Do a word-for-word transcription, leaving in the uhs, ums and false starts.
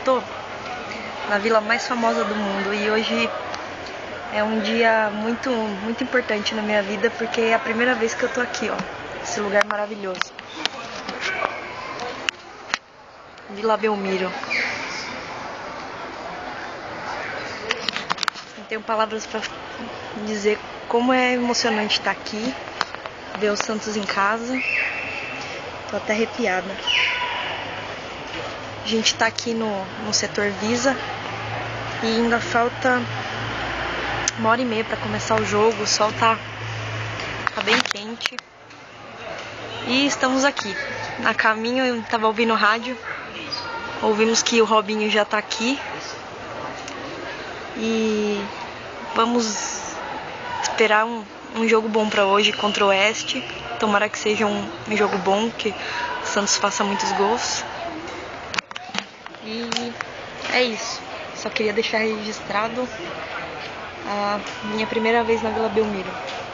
tô na vila mais famosa do mundo e hoje é um dia muito, muito importante na minha vida porque é a primeira vez que eu tô aqui, ó, esse lugar maravilhoso. Vila Belmiro. Não tenho palavras pra dizer como é emocionante estar aqui, ver os santos em casa. Tô até arrepiada. A gente tá aqui no, no setor Visa e ainda falta uma hora e meia pra começar o jogo. O sol tá, tá bem quente. E estamos aqui. A caminho eu tava ouvindo rádio. Ouvimos que o Robinho já tá aqui. E vamos esperar um, um jogo bom pra hoje contra o Oeste. Tomara que seja um, um jogo bom, que o Santos faça muitos gols. E é isso. Só queria deixar registrado a minha primeira vez na Vila Belmiro.